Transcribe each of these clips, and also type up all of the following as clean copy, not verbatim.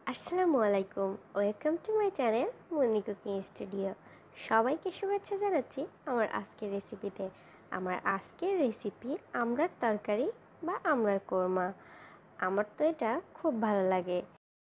আসসালামু আলাইকুম, welcome to my channel Munni cooking studio. সবাইকে শুভেচ্ছা জানাচ্ছি আমার আজকের রেসিপিতে। আমার আজকের রেসিপি আমড়ার তরকারি বা আমড়ার কোরমা। আমার তো এটা খুব ভালো লাগে,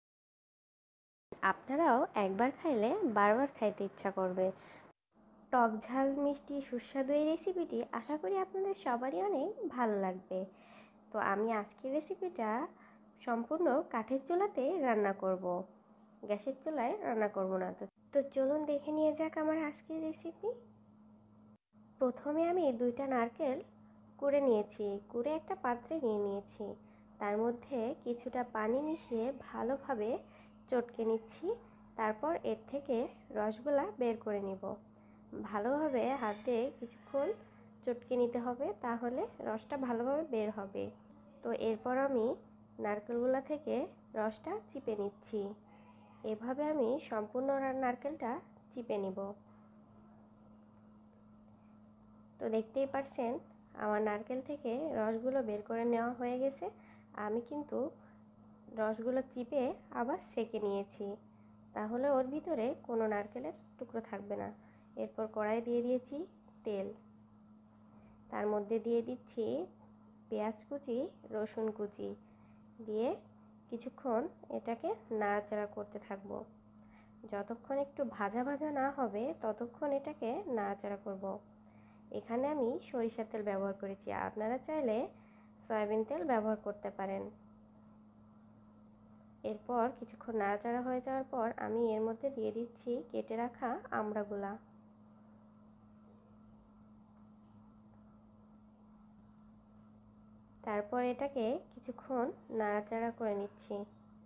আপনারাও একবার খাইলে বারবার খাইতে ইচ্ছা করবে। টক ঝাল মিষ্টি সুস্বাদু এই রেসিপিটি আশা করি আপনাদের সবারই অনেক ভালো লাগবে। তো আমি আজকের রেসিপিটা সম্পূর্ণ কাঠের চুলাতে রান্না করব, গ্যাসের চুলায় রান্না করব না। তো চলুন দেখে নিয়ে যাক আমার আজকের রেসিপি। প্রথমে আমি 2টা নারকেল কুড়ে নিয়েছি, কুড়ে একটা পাত্রে নিয়ে নিয়েছি। তার মধ্যে কিছুটা পানি মিশিয়ে ভালোভাবে চটকে নিচ্ছি। তারপর এর থেকে রসগুলা বের করে নিব। ভালোভাবে হাত দিয়ে কিছুক্ষণ চটকে নিতে হবে, তাহলে রসটা ভালোভাবে বের হবে। তো এরপর আমি নারকেলগুলা থেকে রসটা চিপে নিচ্ছি। এভাবে আমি সম্পূর্ণ নারকেলটা চিপে নিব। তো দেখতেই পারছেন আমার নারকেল থেকে রসগুলো বের করে নেওয়া হয়ে গেছে। আমি কিন্তু রসগুলো চিপে আবার সেঁকে নিয়েছি, তাহলে ওর ভিতরে কোনো নারকেলের টুকরো থাকবে না। এরপর কড়াই দিয়ে দিয়েছি তেল, তার মধ্যে দিয়ে দিচ্ছি পেঁয়াজ কুচি, রসুন কুচি দিয়ে কিছুক্ষণ এটাকে নাড়াচাড়া করতে থাকবো। যতক্ষণ একটু ভাজা ভাজা না হবে ততক্ষণ এটাকে নাড়াচাড়া করব। এখানে আমি সরিষার তেল ব্যবহার করেছি, আপনারা চাইলে সয়াবিন তেল ব্যবহার করতে পারেন। এরপর কিছুক্ষণ নাড়াচাড়া হয়ে যাওয়ার পর আমি এর মধ্যে দিয়ে দিচ্ছি কেটে রাখা আমড়াগুলা। তারপর এটাকে কিছুক্ষণ নাড়াচাড়া করে নিচ্ছি।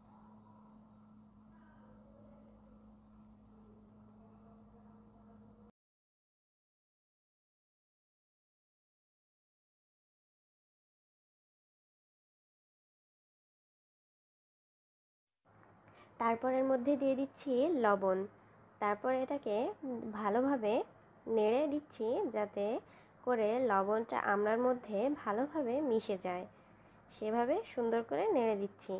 তারপর এর মধ্যে দিয়ে দিচ্ছি লবণ। তারপর এটাকে ভালোভাবে নেড়ে দিচ্ছি, যাতে করে লবণটা আমড়ার মধ্যে ভালোভাবে মিশে যায়। সেভাবে সুন্দর করে নেড়ে দিচ্ছি।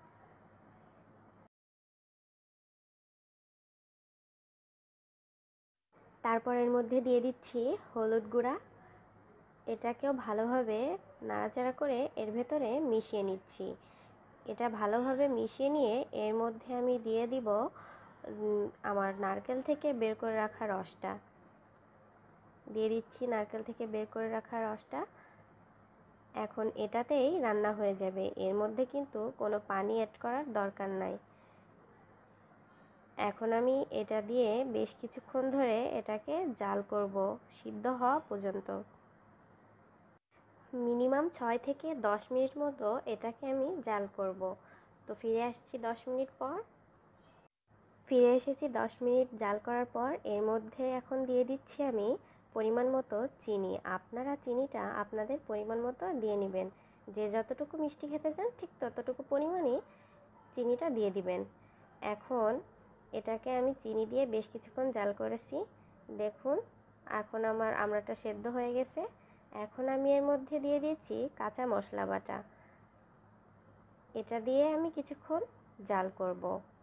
তারপর এর মধ্যে দিয়ে দিচ্ছি হলুদ গুঁড়া। এটাকেও ভালোভাবে নাড়াচাড়া করে এর ভেতরে মিশিয়ে নিচ্ছি। এটা ভালোভাবে মিশিয়ে নিয়ে এর মধ্যে আমি দিয়ে দিব আমার নারকেল থেকে বের করে রাখা রসটা। দিয়ে দিচ্ছি নারকেল থেকে বের করে রাখা রসটা। এখন এটাতেই রান্না হয়ে যাবে, এর মধ্যে কিন্তু কোনো পানি অ্যাড করার দরকার নাই। এখন আমি এটা দিয়ে বেশ কিছুক্ষণ ধরে এটাকে জাল করব, সিদ্ধ হওয়া পর্যন্ত। মিনিমাম 6 থেকে 10 মিনিট মতো এটাকে আমি জাল করব। তো ফিরে আসছি 10 মিনিট পর। ফিরে এসেছি 10 মিনিট জাল করার পর। এর মধ্যে এখন দিয়ে দিচ্ছি আমি পরিমাণ মতো চিনি। আপনারা চিনিটা আপনাদের পরিমাণ মতো দিয়ে নেবেন, যে যতটুকু মিষ্টি খেতে চান ঠিক ততটুকু পরিমাণই চিনিটা দিয়ে দিবেন। এখন এটাকে আমি চিনি দিয়ে বেশ কিছুক্ষণ জাল করেছি। দেখুন এখন আমার আমড়াটা সেদ্ধ হয়ে গেছে। এখন আমি এর মধ্যে দিয়ে দিয়েছি কাঁচা মশলা বাটা। এটা দিয়ে আমি কিছুক্ষণ জাল করব।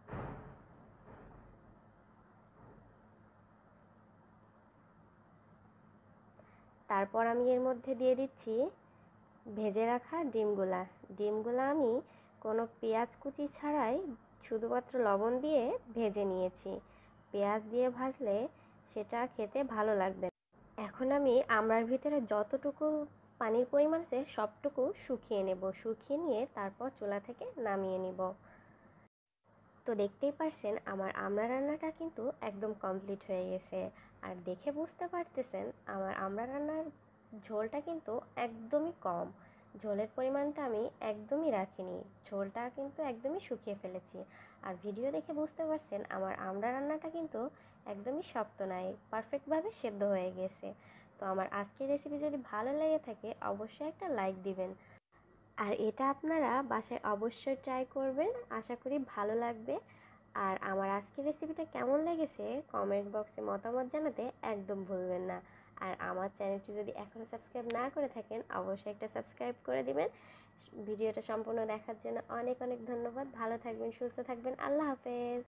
তারপর আমি এর মধ্যে দিয়ে দিচ্ছি ভেজে রাখা ডিমগুলা। ডিমগুলা আমি কোনো পেঁয়াজ কুচি ছাড়াই শুধুমাত্র লবণ দিয়ে ভেজে নিয়েছি। পেঁয়াজ দিয়ে ভাজলে সেটা খেতে ভালো লাগবে। এখন আমি আমড়ার ভিতরে যতটুকু পানির পরিমাণ আছে সবটুকু শুকিয়ে নেব। শুকিয়ে নিয়ে তারপর চুলা থেকে নামিয়ে নিব। তো দেখতেই পারছেন আমার আমড়া রান্নাটা কিন্তু একদম কমপ্লিট হয়ে গেছে। আর দেখে বুঝতে পারতেছেন আমার আমড়া রান্নার ঝোলটা কিন্তু একদমই কম। ঝোলের পরিমাণটা আমি একদমই রাখিনি, ঝোলটা কিন্তু একদমই শুকিয়ে ফেলেছি। আর ভিডিও দেখে বুঝতে পারছেন আমার আমড়া রান্নাটা কিন্তু একদমই শক্ত নাই, পারফেক্টভাবে সেদ্ধ হয়ে গেছে। তো আমার আজকের রেসিপি যদি ভালো লেগে থাকে অবশ্যই একটা লাইক দিবেন। আর এটা আপনারা বাসায় অবশ্যই ট্রাই করবেন, আশা করি ভালো লাগবে। আর আমার আজকের রেসিপিটা কেমন লেগেছে কমেন্ট বক্সে মতামত জানাতে একদম ভুলবেন না। আর আমার চ্যানেলটি যদি এখনও সাবস্ক্রাইব না করে থাকেন অবশ্যই একটা সাবস্ক্রাইব করে দিবেন ভিডিওটা সম্পূর্ণ দেখার জন্য অনেক অনেক ধন্যবাদ। ভালো থাকবেন, সুস্থ থাকবেন। আল্লাহ হাফেজ।